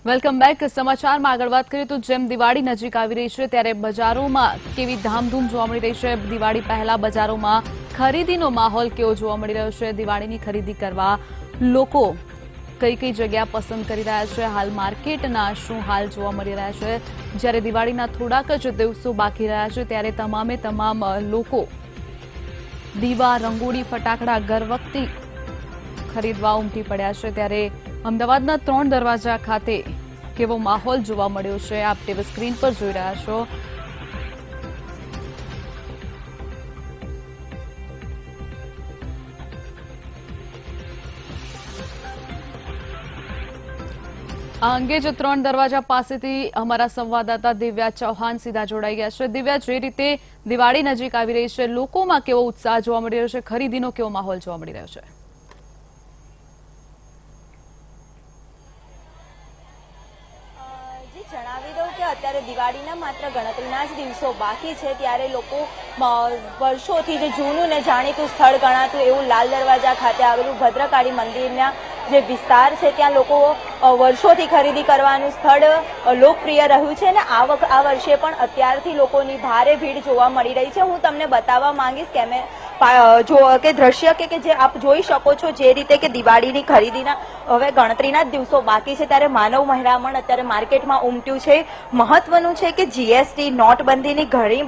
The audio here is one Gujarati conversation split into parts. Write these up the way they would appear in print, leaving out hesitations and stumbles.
Welcome back. સમાચારમાં આગળ વાત કરીએ તો જેમ દિવાળી નજીક આવી રહી છે ત્યારે બજારોમાં કેવી ધામધૂમ જોવા મળી રહી છે. દિવાળી પહેલા બજારોમાં ખરીદીનો માહોલ કેવો જોવા મળી રહ્યો છે. દિવાળીની ખરીદી કરવા લોકો કઈ કઈ જગ્યા પસંદ કરી રહ્યા છે, હાલ માર્કેટના શું હાલ જોવા મળી રહ્યા છે. જ્યારે દિવાળીના થોડાક જ દિવસો બાકી રહ્યા છે ત્યારે તમામે તમામ લોકો દીવા, રંગોળી, ફટાકડા ઘરવખરી ખરીદવા ઉમટી પડ્યા છે. ત્યારે અમદાવાદના 3 દરવાજા ખાતે કેવો માહોલ જોવા મળ્યો છે આપ ટીવી સ્ક્રીન પર જોઈ રહ્યા છો. આ અંગે જ 3 દરવાજા પાસેથી અમારા સંવાદદાતા દિવ્યા ચૌહાણ સીધા જોડાઈ ગયા છે. દિવ્યા, જે રીતે દિવાળી નજીક આવી રહી છે, લોકોમાં કેવો ઉત્સાહ જોવા મળી રહ્યો છે, ખરીદીનો કેવો માહોલ જોવા મળી રહ્યો છે? જણાવી દઉં કે અત્યારે દિવાળીના માત્ર ગણતરીના જ દિવસો બાકી છે ત્યારે લોકો વર્ષોથી જે જૂનું ને જાણીતું સ્થળ ગણાતું એવું લાલ દરવાજા ખાતે આવેલું ભદ્રકાળી મંદિરના જે વિસ્તાર છે ત્યાં લોકો વર્ષોથી ખરીદી કરવાનું સ્થળ લોકપ્રિય રહ્યું છે અને આ વર્ષે પણ અત્યારથી લોકોની ભારે ભીડ જોવા મળી રહી છે. હું તમને બતાવવા માંગીશ કે દ્રશ્ય કે જે આપ જોઈ શકો છો, જે રીતે કે દિવાળીની ખરીદીના હવે ગણતરીના જ દિવસો બાકી છે ત્યારે માનવ મહેરામણ અત્યારે માર્કેટમાં ઉમટ્યું છે. મહત્વનું છે કે જીએસટી નોટબંધીની ઘણી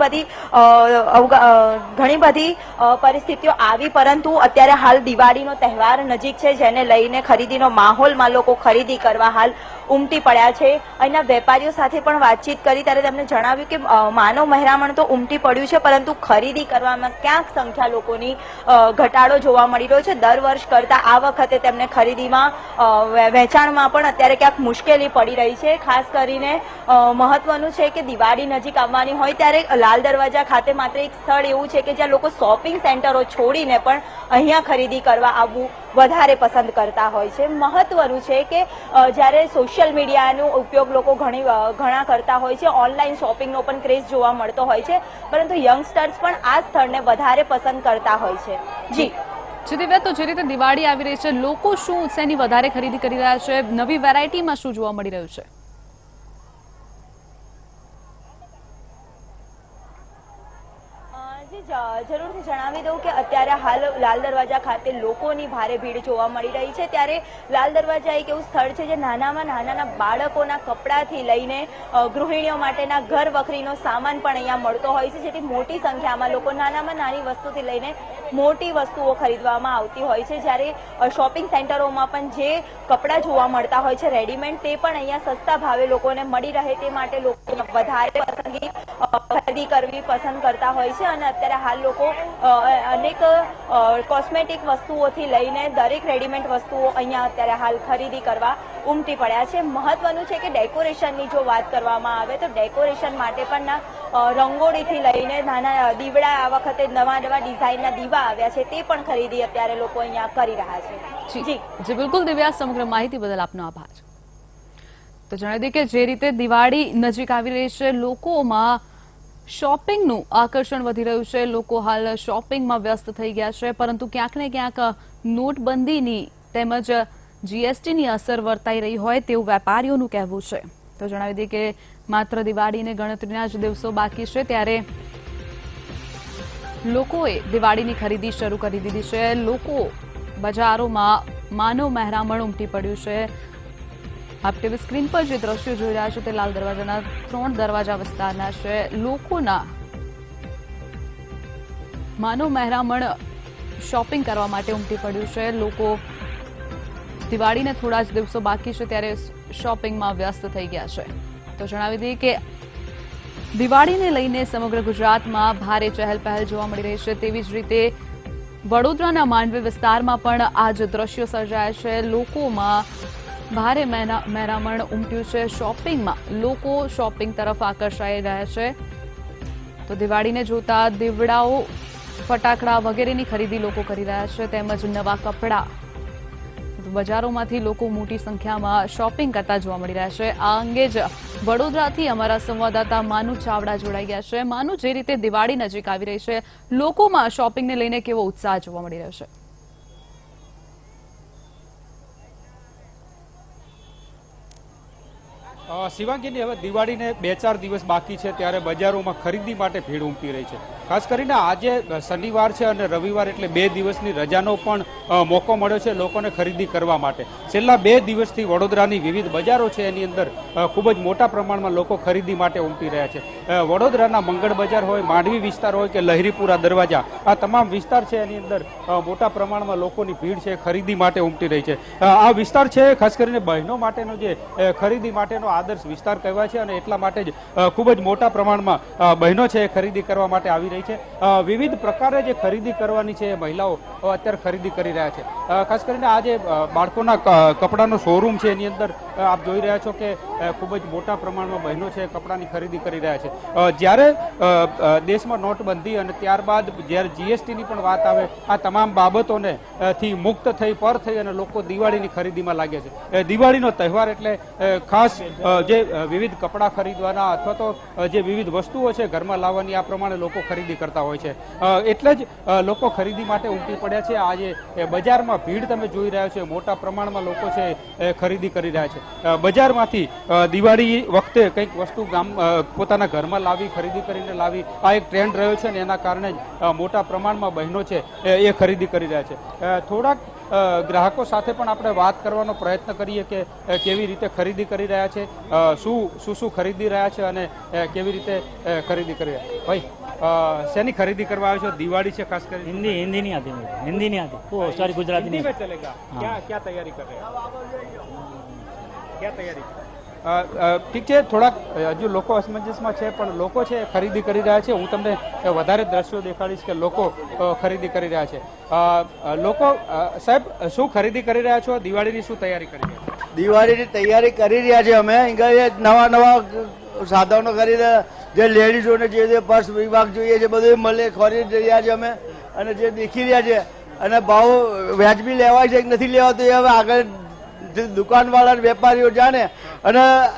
બધી પરિસ્થિતિઓ આવી, પરંતુ અત્યારે હાલ દિવાળીનો તહેવાર નજીક છે જેને લઈને ખરીદીનો માહોલમાં લોકો ખરીદી કરવા હાલ ઉમટી પડ્યા છે. અહીંના વેપારીઓ સાથે પણ વાતચીત કરી ત્યારે તેમને જણાવ્યું કે માનવ મહેરામણ તો ઉમટી પડ્યું છે પરંતુ ખરીદી કરવામાં ક્યાંક સંખ્યા લોકોની ઘટાડો જોવા મળી રહ્યો છે. દર વર્ષ કરતા આ વખતે તેમને ખરીદીમાં વેચાણમાં પણ અત્યારે ક્યાંક મુશ્કેલી પડી રહી છે. ખાસ કરીને મહત્વનું છે કે દિવાળી નજીક આવવાની હોય ત્યારે લાલ દરવાજા ખાતે માત્ર એક સ્થળ એવું છે કે જ્યાં લોકો શોપિંગ સેન્ટરો છોડીને પણ અહીંયા ખરીદી કરવા આવવું વધારે પસંદ કરતા હોય છે. મહત્વનું છે કે જ્યારે સોશિયલ મીડિયાનો ઉપયોગ લોકો ઘણા કરતા હોય છે, ઓનલાઈન શોપિંગનો પણ ક્રેઝ જોવા મળતો હોય છે, પરંતુ યંગસ્ટર્સ પણ આ સ્થળને વધારે પસંદ કરતા હોય છે. જી દિવ્યા, તો જે રીતે દિવાળી આવી રહી છે, લોકો શું શેની વધારે ખરીદી કરી રહ્યા છે, નવી વેરાયટીમાં શું જોવા મળી રહ્યું છે? જરૂરથી જણાવી દઉં કે અત્યારે હાલ લાલ દરવાજા ખાતે લોકોની ભારે ભીડ જોવા મળી રહી છે. ત્યારે લાલ દરવાજા એક એવું સ્થળ છે જે નાનામાં નાના બાળકોના કપડાથી લઈને ગૃહિણીઓ માટેના ઘર વખરીનો સામાન પણ અહીંયા મળતો હોય છે, જેથી મોટી સંખ્યામાં લોકો નાનામાં નાની વસ્તુથી લઈને મોટી વસ્તુઓ ખરીદવામાં આવતી હોય છે. જ્યારે શોપિંગ સેન્ટરોમાં પણ જે કપડાં જોવા મળતા હોય છે રેડીમેડ, તે પણ અહીંયા સસ્તા ભાવે લોકોને મળી રહે તે માટે લોકો વધારે ખરીદી કરવી પસંદ કરતા હોય છે. અને અત્યારે હાલ લોકો અનેક કોસ્મેટિક વસ્તુઓથી લઈને દરેક રેડીમેડ વસ્તુઓ અહીંયા અત્યારે હાલ ખરીદી કરવા ઉમટી પડ્યા છે. મહત્વનું છે કે ડેકોરેશનની જો વાત કરવામાં આવે તો ડેકોરેશન માટે પણ રંગોળીથી લઈને નાના દીવડા, આ વખતે નવા ડિઝાઇનના દીવા આવ્યા છે, તે પણ ખરીદી અત્યારે લોકો અહીંયા કરી રહ્યા છે. જી બિલકુલ દિવ્યા, સમગ્ર માહિતી બદલ આપનો આભાર. તો જણાવી દઈએ કે જે રીતે દિવાળી નજીક આવી રહી છે, લોકોમાં શોપિંગનું આકર્ષણ વધી રહ્યું છે. લોકો હાલ શોપિંગમાં વ્યસ્ત થઈ ગયા છે, પરંતુ ક્યાંક ને ક્યાંક નોટબંધીની તેમજ જીએસટીની અસર વર્તાઈ રહી હોય તેવું વેપારીઓનું કહેવું છે. તો જણાવી દઈએ કે માત્ર દિવાળીને ગણતરીના જ દિવસો બાકી છે ત્યારે લોકોએ દિવાળીની ખરીદી શરૂ કરી દીધી છે. લોકો બજારોમાં માનવ મહેરામણ ઉમટી પડ્યું છે. આપ ટીવી સ્ક્રીન પર જે દ્રશ્યો જોઈ રહ્યા છો તે લાલ દરવાજાના 3 દરવાજા વિસ્તારના છે. લોકોના માનવ મહેરામણ શોપિંગ કરવા માટે ઉમટી પડ્યું છે. લોકો દિવાળીને થોડા જ દિવસો બાકી છે ત્યારે શોપિંગમાં વ્યસ્ત થઈ ગયા છે. તો જણાવી દઈએ કે દિવાળીને લઈને સમગ્ર ગુજરાતમાં ભારે ચહેલ પહેલ જોવા મળી રહી છે. તેવી જ રીતે વડોદરાના માંડવી વિસ્તારમાં પણ આ જ દ્રશ્યો સર્જાયા છે. લોકોમાં ભારે મહેરામણ ઉમટ્યું છે. શોપિંગમાં લોકો શોપિંગ તરફ આકર્ષાઈ રહ્યા છે. તો દિવાળીને જોતા દીવડાઓ, ફટાકડા વગેરેની ખરીદી લોકો કરી રહ્યા છે, તેમજ નવા કપડાં. બજારોમાંથી લોકો મોટી સંખ્યામાં શોપિંગ કરતા જોવા મળી રહ્યા છે. આ અંગે જ વડોદરાથી અમારા સંવાદદાતા માનુ ચાવડા જોડાઈ ગયા છે. માનુ, જે રીતે દિવાળી નજીક આવી રહી છે, લોકોમાં શોપિંગને લઈને કેવો ઉત્સાહ જોવા મળી રહ્યો છે? શિવાંગીની હવે દિવાળીને 2-4 દિવસ બાકી છે ત્યારે બજારોમાં ખરીદી માટે ભીડ ઉમટી રહી છે. ખાસ કરીને આજે શનિવાર છે અને રવિવાર એટલે 2 દિવસની રજાનો પણ મોકો મળ્યો છે લોકોને ખરીદી કરવા માટે. છેલ્લા 2 દિવસથી વડોદરાની વિવિધ બજારો છે એની અંદર ખૂબ જ મોટા પ્રમાણમાં લોકો ખરીદી માટે ઉમટી રહ્યા છે. વડોદરાના મંગળ બજાર હોય, માંડવી વિસ્તાર હોય કે લહેરીપુરા દરવાજા, આ તમામ વિસ્તાર છે એની અંદર મોટા પ્રમાણમાં લોકોની ભીડ છે ખરીદી માટે ઉમટી રહી છે. આ વિસ્તાર છે ખાસ કરીને બહેનો માટેનો જે ખરીદી માટેનો આદર્શ વિસ્તાર કહેવાય છે અને એટલા માટે જ ખૂબ જ મોટા પ્રમાણમાં બહેનો છે ખરીદી કરવા માટે આવી રહી છે. વિવિધ પ્રકારે જે ખરીદી કરવાની છે એ મહિલાઓ અત્યારે ખરીદી કરી રહ્યા છે. ખાસ કરીને આ જે બાળકોના કપડાનો શોરૂમ છે એની અંદર આપ જોઈ રહ્યા છો કે ખૂબ જ મોટા પ્રમાણમાં બહેનો છે કપડાની ખરીદી કરી રહ્યા છે. જ્યારે દેશમાં નોટબંધી અને ત્યારબાદ જ્યારે જીએસટીની પણ વાત આવે, આ તમામ બાબતોને થી મુક્ત થઈ પર થઈ અને લોકો દિવાળીની ખરીદીમાં લાગે છે. દિવાળીનો તહેવાર એટલે ખાસ જે વિવિધ કપડાં ખરીદવાના અથવા તો જે વિવિધ વસ્તુઓ છે ઘરમાં લાવવાની આ પ્રમાણે લોકો ખરીદી કરતા હોય છે. એટલે જ લોકો ખરીદી માટે ઉમટી પડ્યા છે. આજે બજારમાં ભીડ તમે જોઈ રહ્યા છો, મોટા પ્રમાણમાં લોકો છે ખરીદી કરી રહ્યા છે. બજારમાંથી દિવાળી વખતે કંઈક વસ્તુ પોતાના ઘરમાં લાવી, ખરીદી કરીને લાવી, આ એક ટ્રેન્ડ રહ્યો છે અને એના કારણે જ મોટા પ્રમાણમાં બહેનો છે એ ખરીદી કરી રહ્યા છે. થોડાક ગ્રાહકો સાથે પણ આપણે વાત કરવાનો પ્રયત્ન કરીએ કે કેવી રીતે ખરીદી કરી રહ્યા છે, શું ખરીદી રહ્યા છે અને કેવી રીતે ખરીદી કરી રહ્યા. ભાઈ, શેની ખરીદી કરવા આવ્યો છો? દિવાળી છે ખાસ કરી. हिंदी नहीं आती मुझे, हिंदी नहीं आती, वो सॉरी गुजराती हिंदी नहीं. में चलेगा. क्या तैयारी कर रहे हैं? क्या तैयारी? ઠીક છે, થોડાક હજુ લોકો અસમંજસમાં છે પણ લોકો છે ખરીદી કરી રહ્યા છે. હું તમને વધારે દ્રશ્યો દેખાડીશ કે લોકો ખરીદી કરી રહ્યા છે. લોકો સાહેબ શું ખરીદી કરી રહ્યા છો? દિવાળીની શું તૈયારી કરી રહ્યા છો? દિવાળીની તૈયારી કરી રહ્યા છે અમે. નવા સાધનો ખરીદે, જે લેડીઝોને જે પર્સ વિભાગ જોઈએ છે બધું મળે ખરીદી રહ્યા છે અમે. અને જે દેખી રહ્યા છે અને ભાવ વ્યાજબી લેવાય છે કે નથી લેવાતું એ હવે આગળ દુકાનવાળા વેપારીઓ જાણે. અને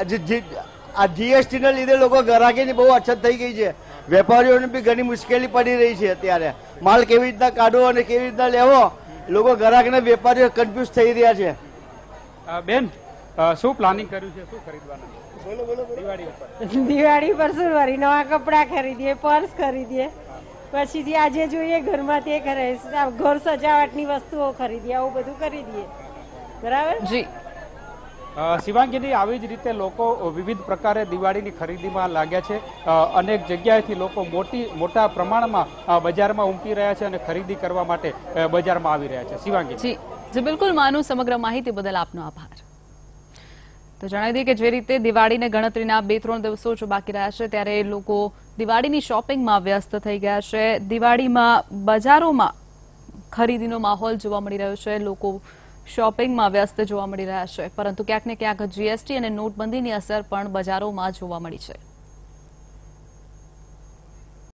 આ જીએસટી ને લીધે લોકો ગ્રાહકીની બહુ અછત થઈ ગઈ છે. વેપારીઓને બી ઘણી મુશ્કેલી પડી રહી છે. અત્યારે માલ કેવી રીતના કાઢવો અને કેવી રીતના લેવો, લોકો ગ્રાહકને વેપારીઓ કન્ફ્યુઝ થઈ રહ્યા છે. બેન, શું પ્લાનિંગ કર્યું છે? શું ખરીદવાના? બોલો બોલો. દિવાળી પર શું વળી નવા કપડા ખરીદીએ, પર્સ ખરીદીએ, પછી આજે જોઈએ ઘરમાં તે કરે, ઘર સજાવટની વસ્તુઓ ખરીદીએ, આવું બધું ખરીદીએ. બરાબર જી. શિવાંગીની આવી જ રીતે લોકો વિવિધ પ્રકારે દિવાળીની ખરીદીમાં લાગ્યા છે. અનેક જગ્યાએથી લોકો મોટા પ્રમાણમાં બજારમાં ઉમટી રહ્યા છે અને ખરીદી કરવા માટે બજારમાં આવી રહ્યા છે. શિવાંગી જી બિલકુલ માનું. સમગ્ર માહિતી બદલ આપનો આભાર. તો જણાવી દઈએ કે જે રીતે દિવાળીને ગણતરીના 2-3 દિવસો જ બાકી રહ્યા છે ત્યારે લોકો દિવાળીની શોપિંગમાં વ્યસ્ત થઈ ગયા છે. દિવાળીમાં બજારોમાં ખરીદીનો માહોલ જોવા મળી રહ્યો છે. લોકો શોપિંગમાં વ્યસ્ત જોવા મળી રહ્યા છે, પરંતુ ક્યાંક ને ક્યાંક જીએસટી અને નોટબંધીની અસર પણ બજારોમાં જોવા મળી છે.